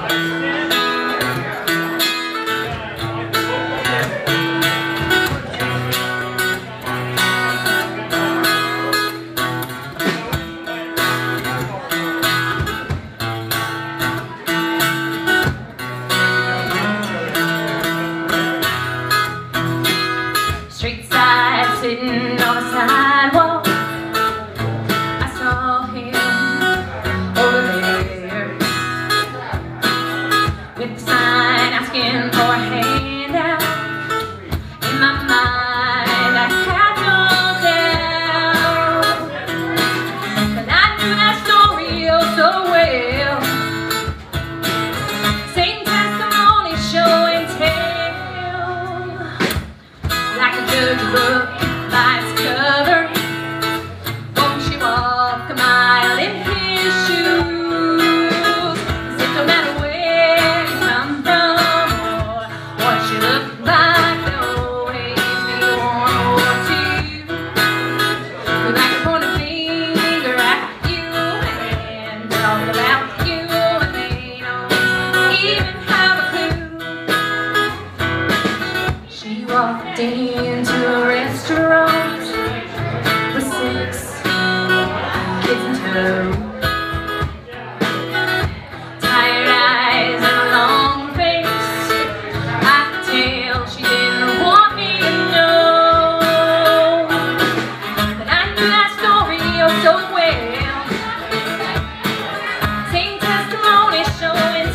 Sitting on the sidewalk, I saw him over there with the sign asking for a handout. In my mind I had no doubt, but I knew that story oh so well. Same testimony, show and tell, like a judge book by its cover. Won't you walk a mile in his shoes? 'Cause it don't matter where you come from or what you look like, they'll always be one to you. But I can point a finger at you and talk about you, and they don't even have a clue. She walked into a restaurant with 6 kids in tow, tired eyes and a long face. I could tell she didn't want me to know, but I knew that story oh so well. Same testimony, show and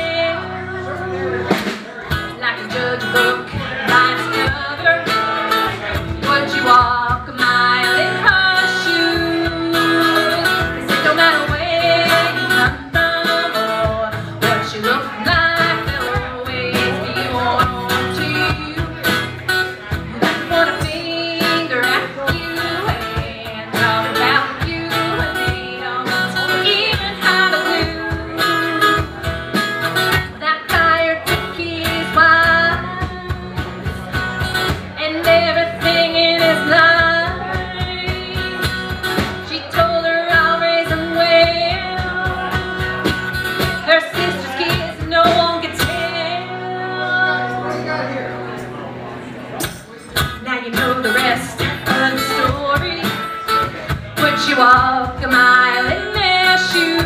tell, like a judge book by its cover. Would you walk a mile in her shoes? 'Cause it don't matter where you come from or what you look like, they'll always be one to you. And I can point a finger at you and talk about you, and they don't even have a clue. That fire took his wife and everything in his life. She told her I'll raise them well. Her sister's kids, no one can tell. Now you know the rest of the story. Would you walk a mile in their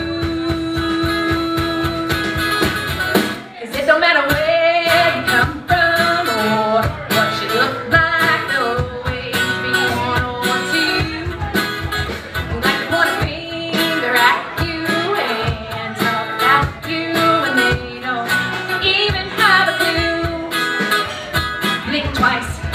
shoes? 'Cause it don't matter where you come from or what you look like, they'll always be one to you. Like to point a finger at you and talk about you, and they don't even have a clue. Blink twice.